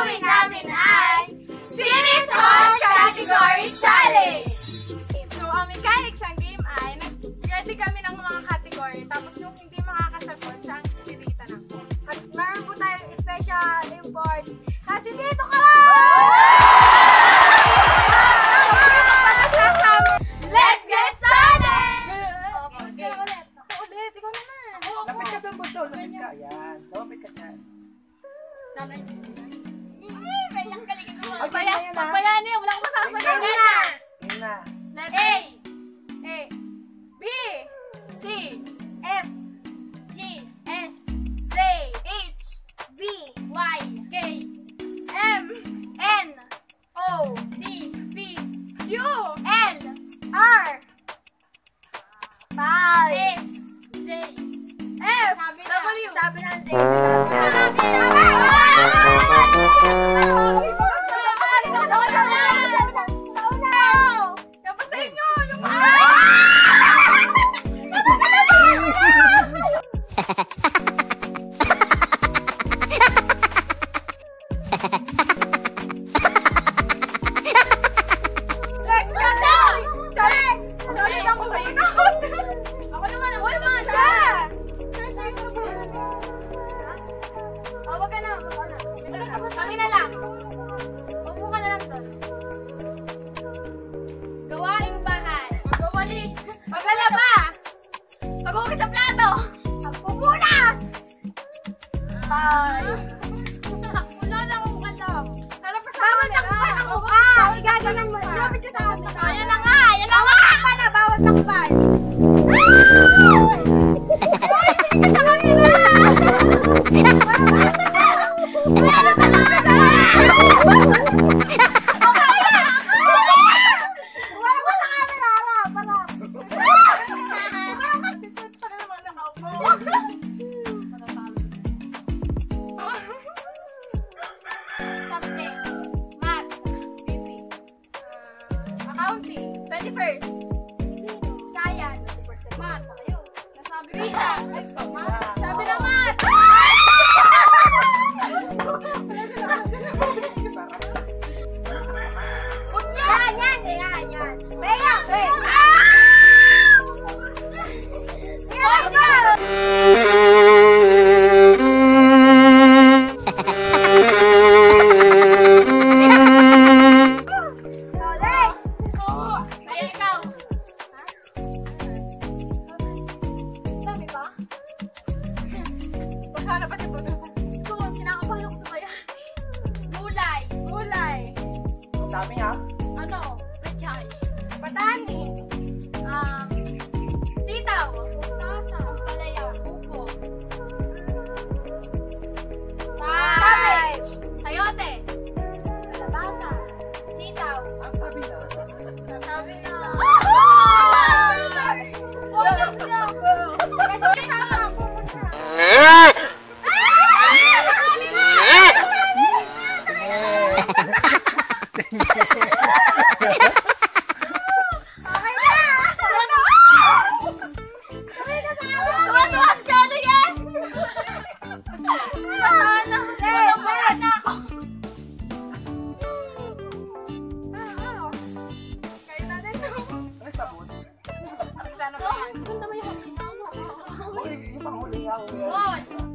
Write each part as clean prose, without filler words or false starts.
gagawin namin ay SIRIT Category Challenge! So, ang mechanics ng game ay nag-ready kami ng mga category, tapos yung hindi makakasagot siya ang sisiritan ng points. At meron po tayong special import kasi dito ka lang! Let's get started! Okay. Ako ulit, ikaw naman. Lapit ka doon, Bunso. Lapit ka. Ayan. Lapit ka dyan. Nanay. May yung galigin mo. Pagpayaan niyo, walang kasama na. Yun na. Letter A, B, C, F, G, S, J, H, V, Y, K, M, N, O, D, P, Q, L, R, 5, S, J, F, Sabi na. W. Sabi natin. Tapos sa inyo, yung ako naman, wala mga siya. Wag ka na. Kami na lang. Upo ka na lang doon. Gawaing bahay. Magwawalis. Maglalaba. Maghugas sa plato. Magpupunas. Bye. Wala na akong alam. Bawal takpan ang mukha. Igaganan mo. Lapit ka sa amin. Ayan na nga, ayan na nga. Takpan na. Bawal takpan. Sige sa kanila. Meron ka na. Wala ko sa camera. Harap. Subject. Math. Accounting. 21st. Science. Math. Nasabi ko na. Sabi na math. Yan. Mayor. Ayan ikaw. Dami ba? Baka na pati po. Ito, kinakabahan ako sa bayan. Gulay. Ang dami ha. Ano? Pechay. Patani. Sitaw. Tasa. Palaya. Upo. Cabbage. Sayote. Kalabasa. Sitaw. Ang sabi na. Sabi na. Kasi kasama ang pumunta. Okay na! Okay na sa amin! Tuwas ka na yan! Sana. Walang na ako. Kayo na din. Ano sabon? Sana ba yan? Ganda mo yung Yung panghuli nga ako yan. Mon.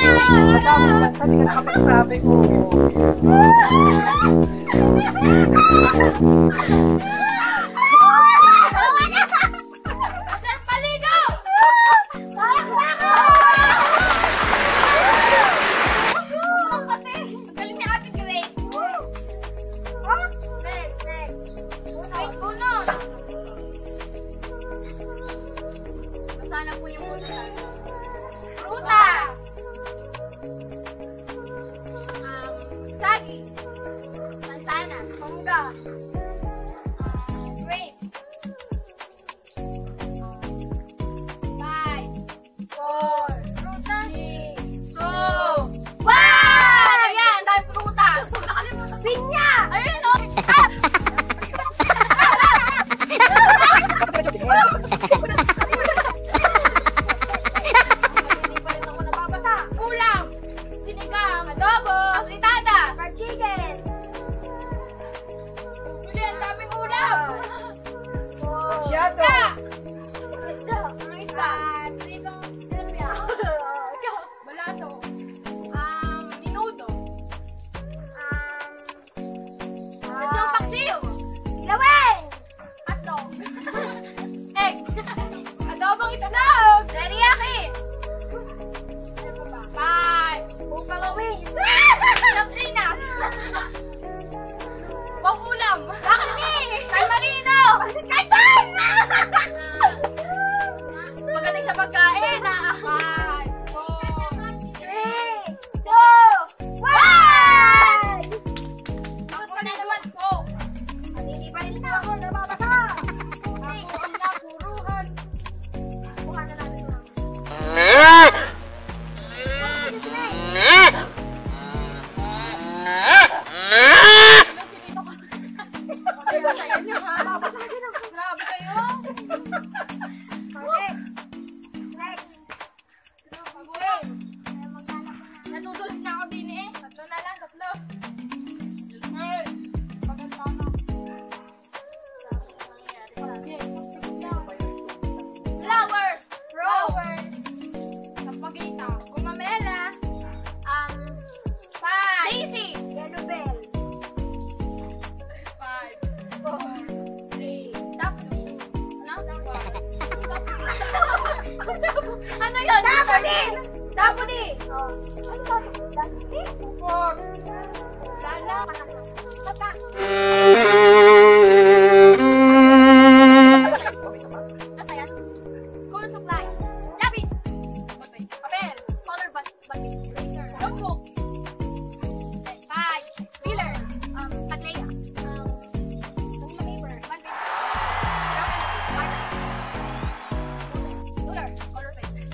Dapat kasi nakapagsabi ko. Maligo! Galing ni Ate Grace. Wait, bunot. Nasana po yung bunot. Prutas. Saging. Manzana. Mangga. Grape. 5, 4, prutas. 3, 2, 1! Ayan, dahil prutas. Nakalimutan. Pinya! Ayun, o. Ulam. Sinigang. Adobo. Fritada. Fried chicken. Uli, ang daming ulam. Masyado. Isda. Pritong silvia. Balato. Minuto. Lechong paksiw. Laweng. Hotdog. Egg. Adobong itlog. Teriyaki. 5. Upang wings. Sabrinas. Ulam. Bakmi. Kalmarino. Kaitan. Magaling sa pagkain. 5, 4, 3, 2, 1! Ako na naman po. Hindi pa rin ako nababasa. Puruhan na, puruhan. Puruhan na natin ito. Grabe kayo. Natutulog na ako din eh. Tatlo na lang, tatlo. Maganda na. Flowers. Rose. Kapagita. Gumamela. 5. Daisy. Yellow bell. 5, 4, 3. Daphne. Ano yun? Daphne! Daphne! Ano ba? Daphne? Lala. Tata. Nasa yan? School supplies. Lapis. Papel. Color bucket. Eraser. Notebook. 5. Filler. Patleya. Paper. Ruler. Color paper.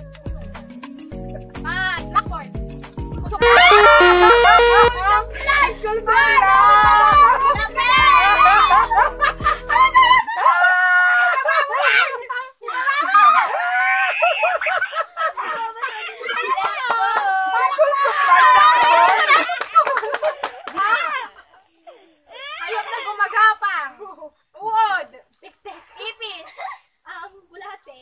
5. Blackboard. School supplies. Hayop na gumagapang. Uod. Tiktik. Ipis. Bulate.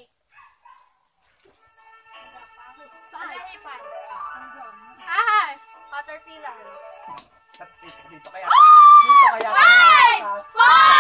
Palahipan. Ahas. Caterpillar. Dito kaya. Dito kaya. 5, 4,